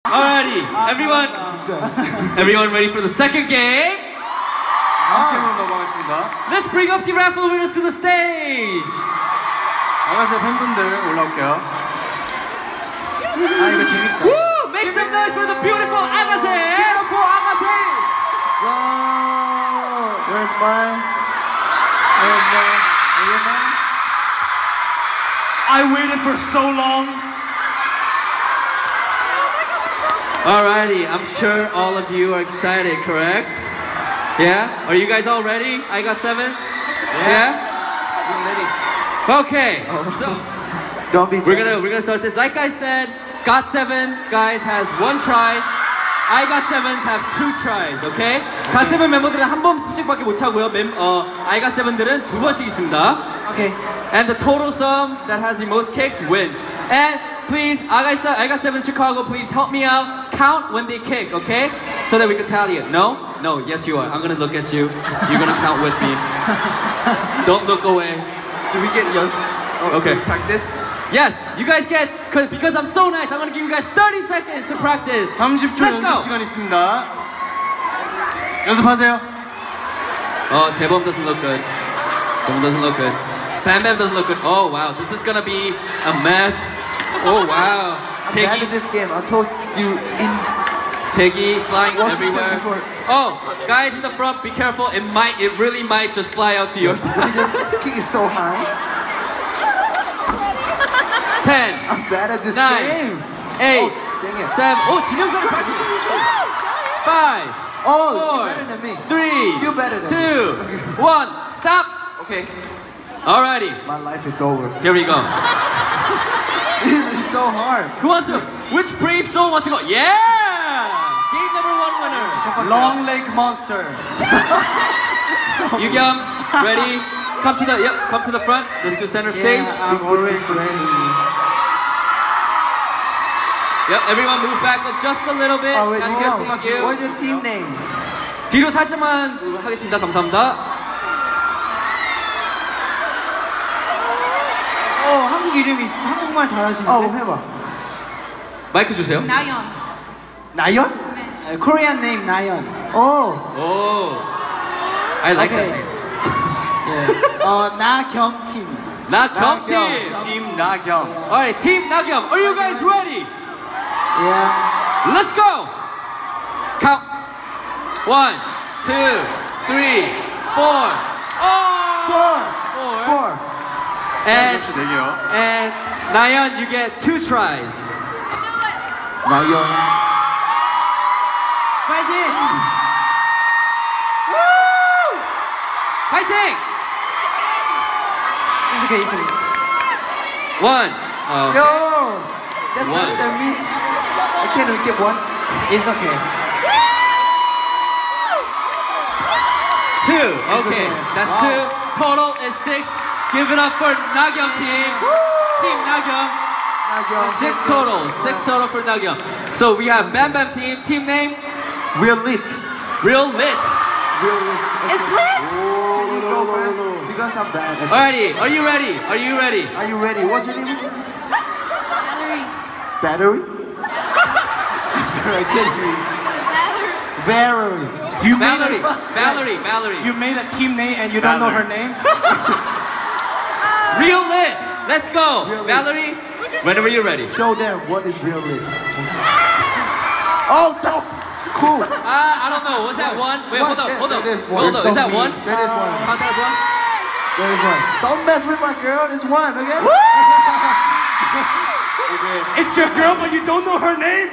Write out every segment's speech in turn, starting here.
Alrighty, everyone ready for the second game? Let's bring up the raffle winners to the stage. 아가새 팬분들 올라올게요. 아 이거 재밌다. Woo! Make some noise for the beautiful 아가새. Beautiful 아가새. Wow. Where's mine? Where's mine? Are you mine? I waited for so long. Alrighty, I'm sure all of you are excited, correct? Yeah? Are you guys all ready? I got sevens? Yeah? I'm ready. Okay, so Don't be we're gonna start this. Like I said, GOT7 guys has one try. I got sevens have two tries, okay? GOT7 멤버들은 한 번씩밖에 못 차고요. I got seven들은 두 번씩 있습니다. Okay. And the total sum that has the most kicks wins. And please, I got seven Chicago. Please help me out. Count when they kick, okay? So that we can tally it. No? No. Yes, you are. I'm gonna look at you. You're gonna count with me. Don't look away. Do we get yes? Okay. Practice? Yes, you guys get, because I'm so nice, I'm gonna give you guys 30 seconds to practice. 30초 Let's go. 연습 시간 있습니다. 연습하세요. Oh, 재범 doesn't look good. 재범 doesn't look good. Bam Bam doesn't look good. Oh wow, this is gonna be a mess. Oh wow. I'm bad at this game. I told you in Jiggy flying Washington everywhere. before. Oh, guys in the front, be careful. It really might just fly out to your side. We just kick it so high. 10, I'm bad at this 9, game. 8, Dang it. 7. Oh, 진영사님 5, Oh, 4, she's better than me. 3, You're better than 2, 1. Stop. Okay. Alrighty, My life is over. here we go. This is so hard. Who wants to? Which brave soul wants to go? Yeah! Game number 1 winner. Long leg monster. Yugyam, ready? Come to the front. Let's do center stage. I'm always ready. Yep, everyone move back up just a little bit. Oh, wait, That's good, no. thank you. What's your team name? 뒤로 살짝만 하겠습니다. 감사합니다. 한국 이름이 있어. 한국말 잘하시는데. 해봐. 마이크 주세요. 나연. 나연? 네. Korean name 나연. Oh, I like that name. 나겸 팀. 나겸 팀. 팀 나겸. Alright, Team 나겸. Are you guys ready? Yeah. Let's go. Count. 1, 2, 3, 4. Oh, 4. And Nayeon, you get 2 tries. 나연. 파이팅! Woo! Fighting! It's okay, it's okay. 1. Yo! That's One. better than me. I can't even get one. It's okay. 2. Okay, that's 2. Total is 6. Give it up for Nagyum team. Team Nagyum. 나겸. 6 total. 6 total for Nagyum. So we have Bam Bam team. Team name? Real lit. Real Lit. Real lit. Okay. It's lit! Can you go first? Because I'm bad at Alrighty, are you ready? Are you ready? Are you ready? What's your name again? Battery. Battery? Sorry, I can't hear you. Battery. You Valerie. You made a team name and you don't know her name? Real Lit. Let's go. Real Lit. Valerie, whenever you're ready. Show them what is real lit. Oh, no. It's cool. I don't know. Was that 1? Wait, hold up. That is one. Hold up. Is that 1? That is one. Count that as 1? That is one. Don't mess with my girl. It's one, okay? It's your girl, but you don't know her name?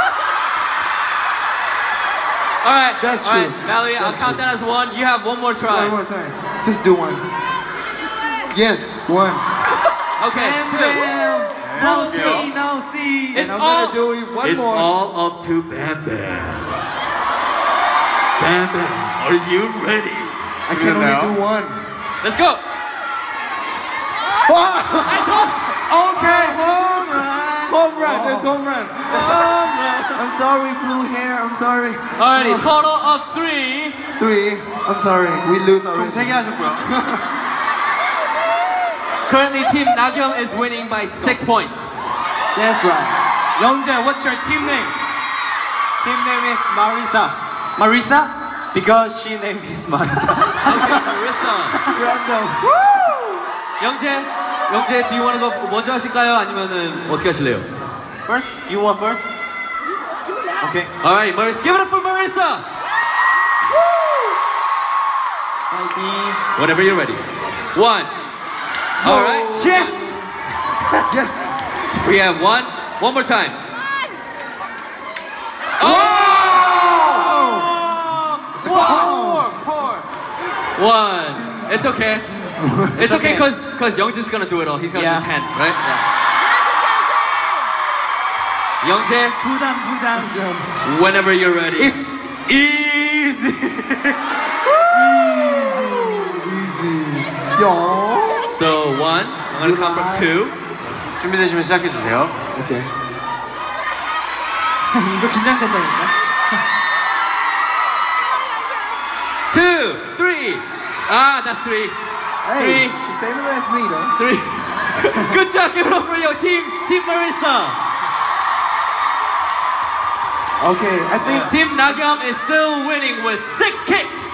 Alright. That's Alright, true. Valerie, I'll That's count that as 1. You have one more try. One more time. Just do one. Yes, one. Okay, 2. No, see. It's I'm all. gonna do it one It's more. all up to Bam Bam. Bam Bam, are you ready? I can only do one. Let's go. I told you. Okay, home run. That's home run. Home run. I'm sorry, blue hair. I'm sorry. Alrighty, total of 3. 3. I'm sorry. We lose already. 총 3개 하셨고요. Currently, Team Nagyum is winning by 6 points. That's right. 영재, what's your team name? Team name is Marisa. Marisa? Because she name is Marisa. Okay, Marissa. Random. 영재, do you want to go 먼저 하실까요? 아니면은 어떻게 하실래요? First? You want first? Okay. All right, Marissa, give it up for Marissa. Fighting. Whenever you're ready. One. All right. Yes! Yes. We have one. One more time. One. It's okay. It's okay because Youngjae's gonna do it all. He's gonna do 10, right? Youngjae, 부담. whenever you're ready. It's easy. Easy. Yo. So one. I'm gonna count from two. 준비되시면 시작해 주세요. Okay. 이거 긴장된다니까. 2, 3. Ah, that's 3. Hey, 3. same as me though. 3. Good job. Give it up for your team Marissa. Okay, I think Team Nagyam is still winning with 6 kicks.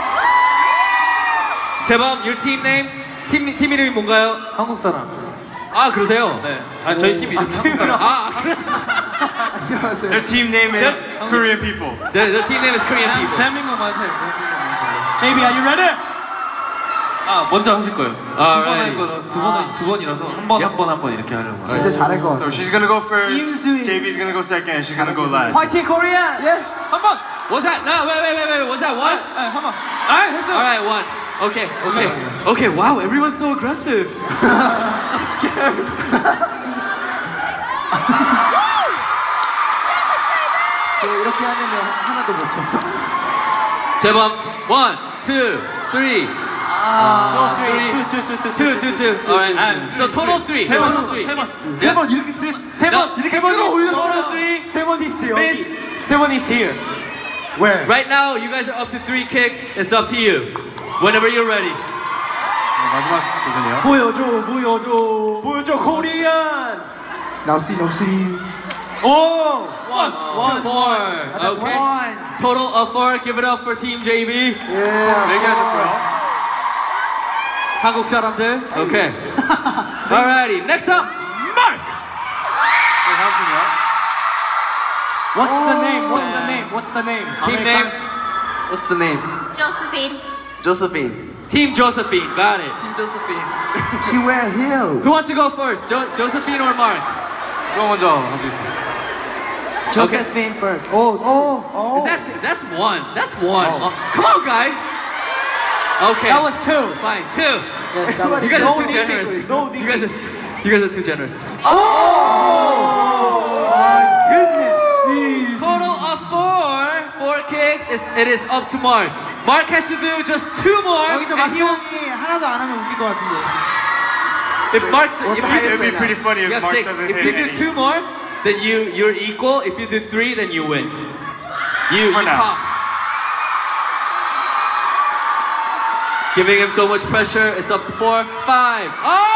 재범, your team name? 팀 이름이 뭔가요? 한국 사람. 아, 그러세요? 네. 아, 저희 팀 이름 한국 사람. 아, 안녕하세요. Their team name is Korean people. their team name is Korean people. 대한민국 맞아요. JB, are you ready? 아, 먼저 하실 거예요. Alright. 두 번이라서 한 번 이렇게 하려고. 진짜 잘할 것 같아. So she's gonna go first. 임수희. JB's gonna go second. And she's gonna go last. Fighting Korea. Yeah. 한 번. Was that? No, wait. Was that one? 한 번. 아, 했어. All right, one. Okay. Wow, everyone's so aggressive. I'm scared. 이렇게 하면 하나도 못 쳐. 재범, 1, 2, 3. No, two. All right. So total of 3. 세 번 이렇게 세 번 끌어올려. Total of 3. 세 번 있어요. Miss. 세 번 is here. Where? Right now, you guys are up to 3 kicks. It's up to you. Whenever you're ready. 마지막 도전이요. 보여줘 코리안. Now see. 오, one. 4. That's Okay. one. Total of 4. Give it up for Team JB. Yeah. 4개 하셨고요. 한국 사람들. Okay. Alrighty. Next up, Mark. 다음 팀이요. What's the name? Team name. What's the name? Josephine. Josephine. Team Josephine. Got it. She wear heel. Who wants to go first? Josephine or Mark? 누가 먼저 하시겠어요? Josephine first. Oh. That's one. That's one. Oh, come on, guys. Okay. That was two. Fine. 2. Yes, that was You guys No are too need generous. to- no need You guys are too generous. Goodness. Total of 4 kicks. It is up to Mark. Mark has to do just 2 more. 여기서 and he will- 막형이 하나도 안 하면 웃길 것 같은데. If Mark, It'd be pretty funny if you have Mark 6. doesn't If hit you do any. 2 more, then you're equal. If you do 3, then you win. You now. top. Giving him so much pressure. It's up to 4, 5.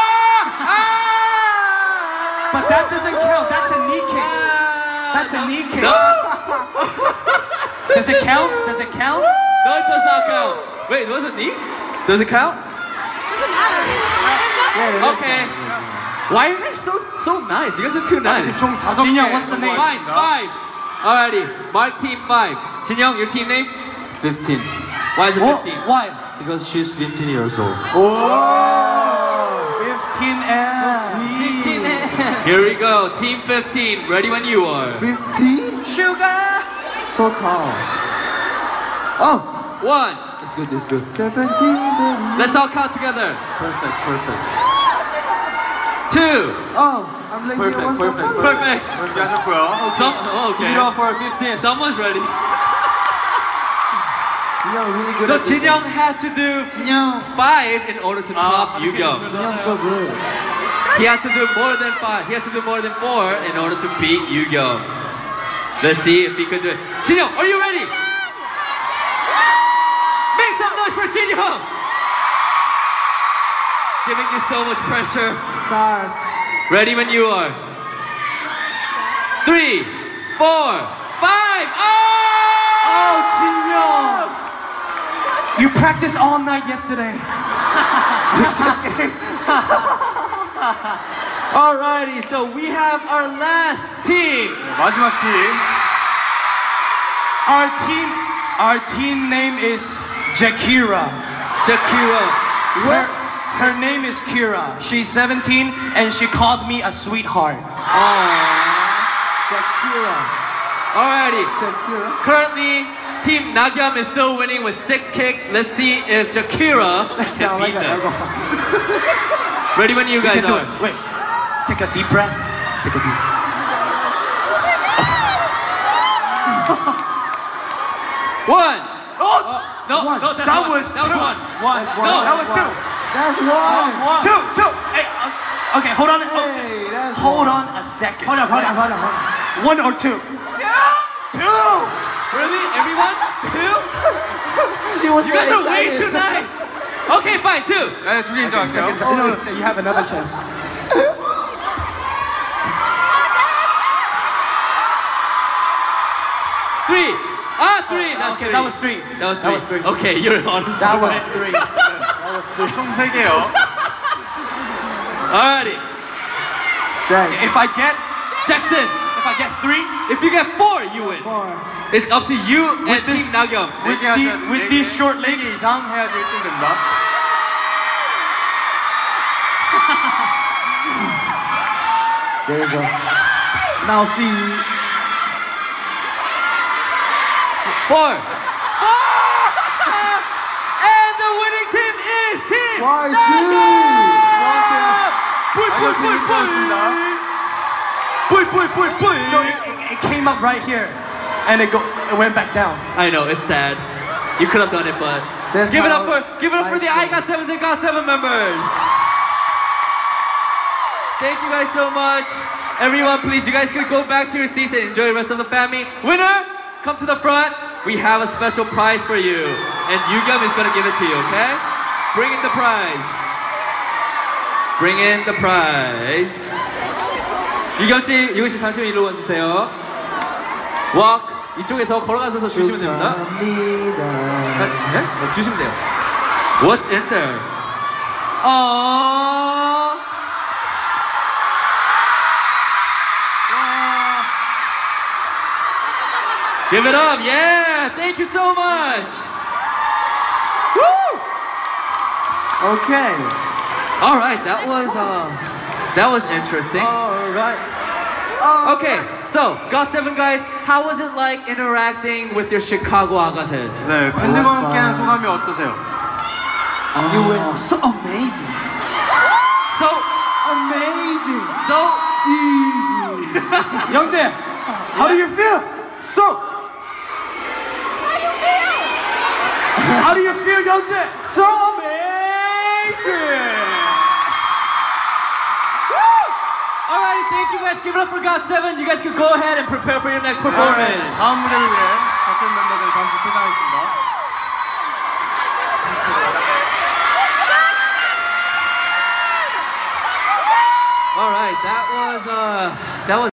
But that doesn't count. That's a knee kick. That's a knee kick. No, Does it count? Does it count? no, it does not count. Wait, was it knee? Does it count? Okay. Why are you guys so nice? You guys are too nice. 총 5개. 진영, what's the name? Fine, 5. Alrighty, Mark team 5. Jinyoung, your team name? 15. Why is it 15? Why? Because she's 15 years old. 15 and so sweet. 15 and Here we go, team 15. Ready when you are. 15? sugar. So tall. Oh. 1. It's good, it's good. 17, 30. Let's all count together. Perfect. 2. Oh, I'm like, Perfect, what's perfect. up? Perfect. 준비하셨고요. Okay. Give it up for 15. Someone's ready. 진영 really good So at this. Jinyoung has to do 5 in order to top Yugyung. 진영 so good. He has to do more than 5. He has to do more than 4 in order to beat Yugyung. Let's see if he could do it. Jinyoung, are you ready? Make some noise for Jinyoung! Giving you so much pressure. Start. Ready when you are. 3, 4, 5. 5. Oh, Jinyoung! You practiced all night yesterday. Just kidding. Alrighty, so we have our last team. 마지막 팀. Our team name is Jakira. Jakira. Her name is Kira. She's 17 and she called me a sweetheart. Jakira. Alrighty. Jakira. Currently, Team Nagyam is still winning with 6 kicks. Let's see if Jakira can Sound like beat an them. alcohol. Ready when you You guys can do are. it. Wait. Take a deep breath. Take a deep. One. Oh! No, One. no, that's That one. was that was two. one. That's one. No, that was two. That's one. Two. Hey, okay, hold on. Hey, that's Hold one. on a second. Hold on. 1 or 2? Two. Really? Everyone? 2? She was You guys so are way excited. too nice. Okay, fine, 2. 네, 두 개 인정할게요. No, so you have another chance. Three. 3. That's Okay, 3. that was 3. That was 3. That was 3. Okay, you're honest. That was 3. 총 3개요. Alrighty. Jack. If I get Jackson, 3, if you get 4, you win. 4. It's up to you and Team this- Nagyam. with these short 4개 legs. 이상 해야지 1등 됩니다. There you go. Now see. 4. And the winning team is Team YG. No, it came up right here, and it went back down. I know, it's sad. You could have done it, but That's give it up how for the life goes. GOT7s and GOT7 members. Thank you guys so much. Everyone, please, you guys can go back to your seats and enjoy the rest of the family. Winner, come to the front. We have a special prize for you. And Yugyam is gonna give it to you, okay? Bring in the prize. Bring in the prize. 유겸 씨 잠시만 이리로 와주세요. Walk. 이쪽에서 걸어가셔서 주시면 됩니다. 네? 네, 주시면 돼요. What's in there? Give it up, yeah! Thank you so much! Woo! Okay. Alright, that was interesting. Alright. Okay, so GOT7 guys, how was it like interacting with your Chicago 아가새s? 네, 팬들과 함께하는 소감이 어떠세요? You were so amazing. So Amazing. so Easy. 영재, how do you feel? How do you feel, 영재? so amazing! Alrighty, thank you guys. Give it up for GOT7. You guys can go ahead and prepare for your next performance. 다음 무대를 위해 갓센 멤버들 잠시 퇴장하겠습니다. Alright, that was